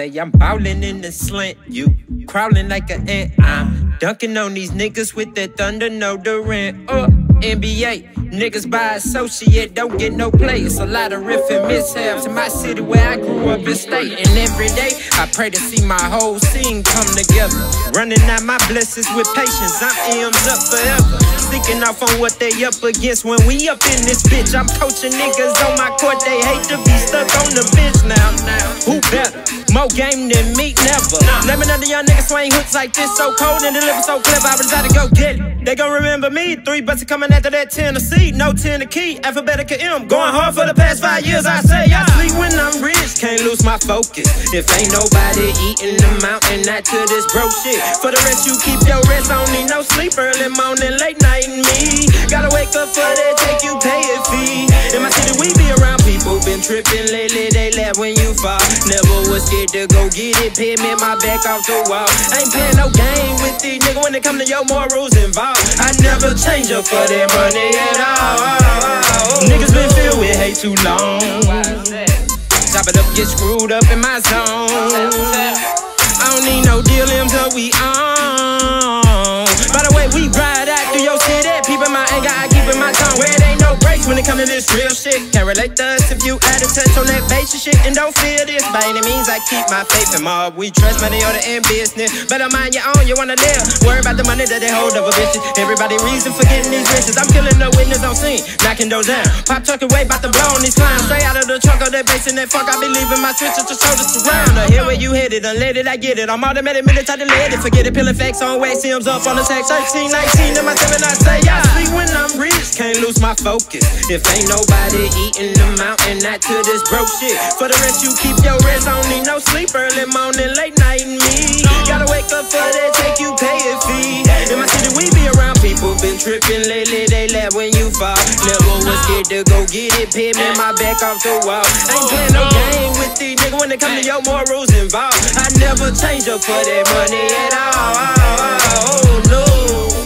say I'm ballin' in the slant, you crawling like an ant. I'm dunking on these niggas with that thunder, no Durant. NBA, niggas by associate, don't get no play. It's a lot of riffing mishaps in my city where I grew up and stayed. And every day, I pray to see my whole scene come together. Running out my blessings with patience, I'm M's up forever. Sneaking off on what they up against when we up in this bitch. I'm coaching niggas on my court, they hate to be stuck on the bench now. Who better? More game than me, never. Let me know the young niggas swing hooks like this, so cold and deliver so clever, I decided to go get it. They gon' remember me, 3 bucks coming after that Tennessee. No 10 the key, alphabetical M. Going hard for the past 5 years, I say I sleep when I'm rich, can't lose my focus. If ain't nobody eating the mountain, not to this broke shit. For the rest, you keep your rest, I don't need no sleep. Early morning, late night, and me gotta wake up for that check, you pay a fee. In my city, we be around people, been tripping lately, they laugh when you fall. Never was scared to go get it, pin me my back off the wall. Ain't playing no game with these niggas when it come to your morals involved. I never change up for that money at all. Niggas been filled with hate too long. Chop it up, get screwed up in my zone. I don't need no deal, until we on. By the way, we ride out through your city, peeping my anger, I keep in my tongue. Where it ain't no breaks when it come to this real shit. Can't relate to us if you out of touch on that basic shit and don't feel this. By any means, I keep my faith in mob. We trust money order in business. Better mind your own, you wanna live. Worry about the money that they hold over bitches. Everybody reason for getting these riches. I'm killing the witness on scene, knocking those down. Pop talking way about to blow on these clowns. Straight out of the trunk of that bass and that fuck. I be leaving my switches to shoulders surround. I hear where you headed, unleaded, I get it. I'm automatic, military leaded. Forget it, peeling facts on wax, M's up on the tax. 13, 19 in my 7, I say I sleep when I'm rich, can't lose my focus. If ain't nobody eating the mountain, not to this broke shit. For the rest, you keep your rest, I don't need no sleep. Early morning, late night, and me gotta wake up for that check, you pay a fee. In my city, we be around people, been tripping lately, they laugh when you fall. Never was scared to go get it, pin me my back off the wall. Ain't playing no game with these niggas when it come to your morals involved. I never change up for that money at all. Oh no.